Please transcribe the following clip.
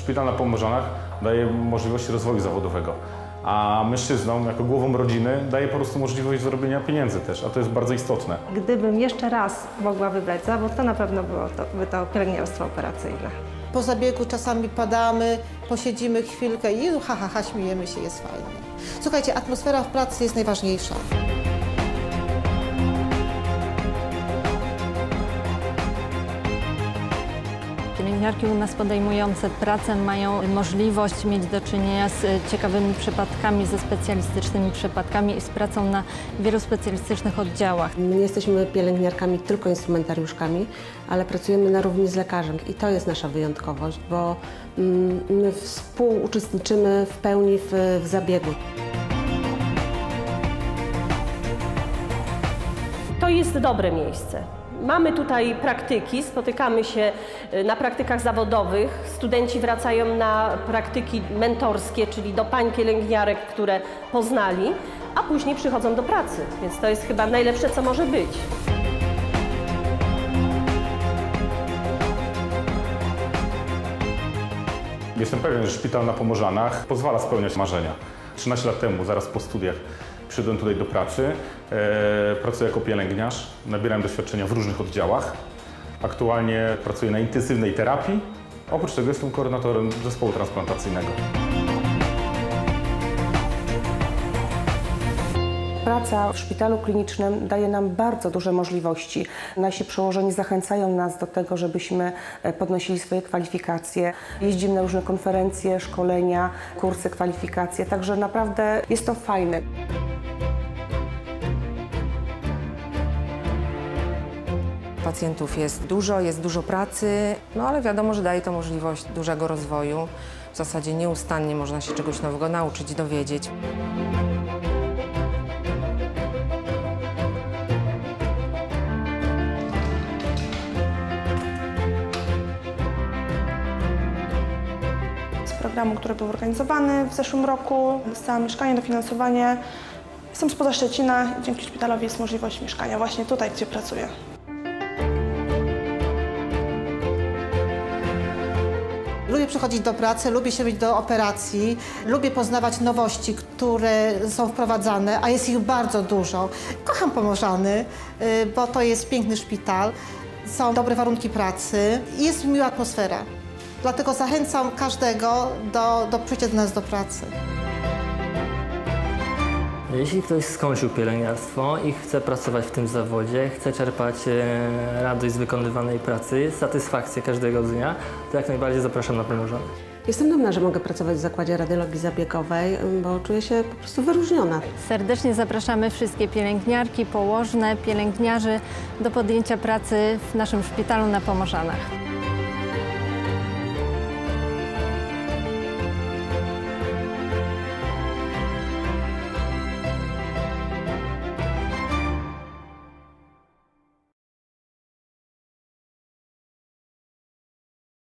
Szpital na Pomorzanach daje możliwość rozwoju zawodowego, a mężczyznom jako głowom rodziny daje po prostu możliwość zarobienia pieniędzy też, a to jest bardzo istotne. Gdybym jeszcze raz mogła wybrać zawód, to na pewno by to pielęgniarstwo operacyjne. Po zabiegu czasami padamy, posiedzimy chwilkę i śmiejemy się, jest fajnie. Słuchajcie, atmosfera w pracy jest najważniejsza. Pielęgniarki u nas podejmujące pracę mają możliwość mieć do czynienia z ciekawymi przypadkami, ze specjalistycznymi przypadkami i z pracą na wielu specjalistycznych oddziałach. Nie jesteśmy pielęgniarkami tylko instrumentariuszkami, ale pracujemy na równi z lekarzem i to jest nasza wyjątkowość, bo my współuczestniczymy w pełni w zabiegu. To jest dobre miejsce. Mamy tutaj praktyki, spotykamy się na praktykach zawodowych. Studenci wracają na praktyki mentorskie, czyli do pań pielęgniarek, które poznali, a później przychodzą do pracy, więc to jest chyba najlepsze, co może być. Jestem pewien, że Szpital na Pomorzanach pozwala spełniać marzenia. 13 lat temu, zaraz po studiach, przyszedłem tutaj do pracy, pracuję jako pielęgniarz, nabieram doświadczenia w różnych oddziałach. Aktualnie pracuję na intensywnej terapii, oprócz tego jestem koordynatorem zespołu transplantacyjnego. Praca w szpitalu klinicznym daje nam bardzo duże możliwości. Nasi przełożeni zachęcają nas do tego, żebyśmy podnosili swoje kwalifikacje. Jeździmy na różne konferencje, szkolenia, kursy, kwalifikacje, także naprawdę jest to fajne. Pacjentów jest dużo pracy, no ale wiadomo, że daje to możliwość dużego rozwoju. W zasadzie nieustannie można się czegoś nowego nauczyć, dowiedzieć. Z programu, który był organizowany w zeszłym roku, dostałam mieszkanie, dofinansowanie. Jestem spoza Szczecina i dzięki szpitalowi jest możliwość mieszkania właśnie tutaj, gdzie pracuję. Lubię przychodzić do pracy, lubię się być do operacji, lubię poznawać nowości, które są wprowadzane, a jest ich bardzo dużo. Kocham Pomorzany, bo to jest piękny szpital, są dobre warunki pracy i jest miła atmosfera. Dlatego zachęcam każdego do przyjścia do nas do pracy. Jeśli ktoś skończył pielęgniarstwo i chce pracować w tym zawodzie, chce czerpać radość z wykonywanej pracy, satysfakcję każdego dnia, to jak najbardziej zapraszam na Pomorzany. Jestem dumna, że mogę pracować w Zakładzie Radiologii Zabiegowej, bo czuję się po prostu wyróżniona. Serdecznie zapraszamy wszystkie pielęgniarki, położne, pielęgniarzy do podjęcia pracy w naszym szpitalu na Pomorzanach.